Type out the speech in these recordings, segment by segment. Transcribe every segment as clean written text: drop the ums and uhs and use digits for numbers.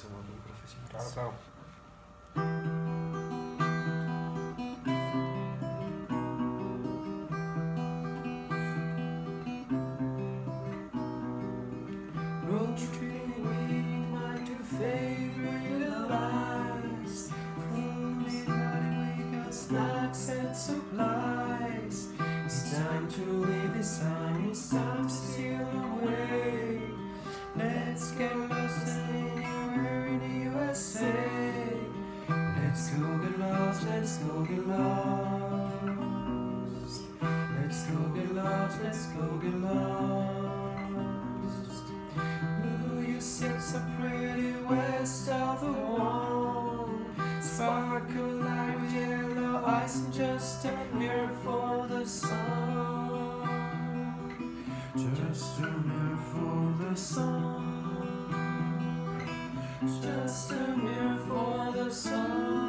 somos muy profesionales. Claro, claro. Road trip with my two favorite lies. Food, midnight wake up, snacks and supplies. It's time to leave this time, it's time to steal away. Let's get lost anywhere in the USA. Let's go get lost, let's go get lost. Let's go get lost, let's go get lost. Blue, you sit so pretty west of the wall. Sparkle like yellow ice and just a mirror for the sun. Just a mirror for the sun. Just a mirror for the sun.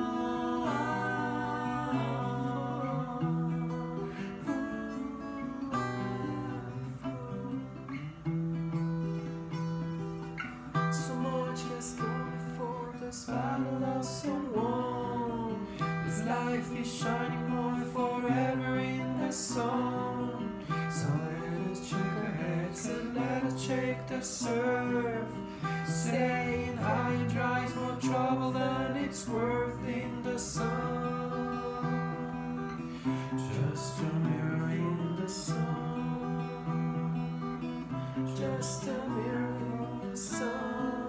So much has gone before this battle of someone. This life is shining more forever in the sun. So let us shake our heads and let us shake the surf. Saying high and dry is more trouble than it's worth in the sun. Just a mirror in the sun. Just a mirror in the sun.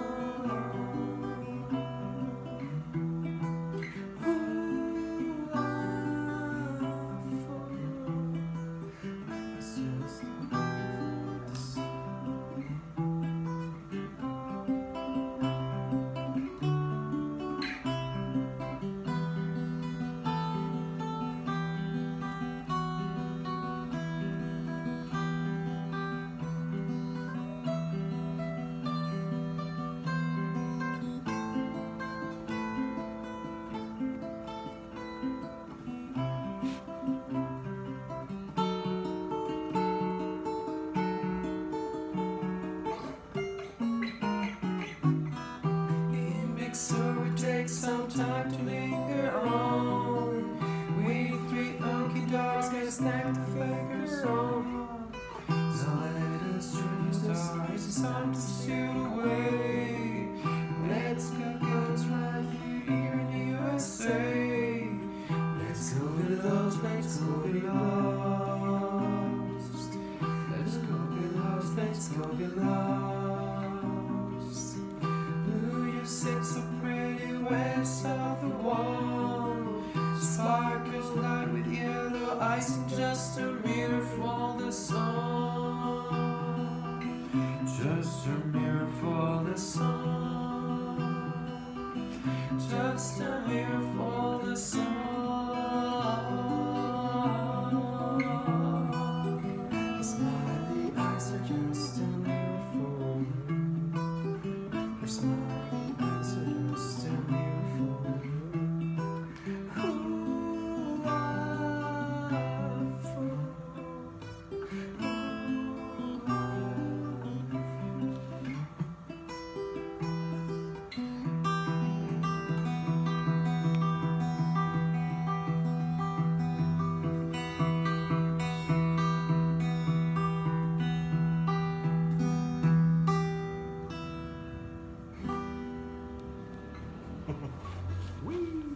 So it takes some time to linger on. We three hunky dogs get a snack to figure on. So let us dream stars, it's time to steal away. Let's go guns right here in the USA. Let's go get lost, let's go get lost. Let's go get lost, let's go get lost. Sit so pretty west of the wall. Sparkles light with yellow ice and just a mirror for the sun. Just a mirror for the sun. Just a mirror for the sun. Smiley eyes are just a mirror for you. Her smiley eyes are just a mirror for you. Ooh, Whee!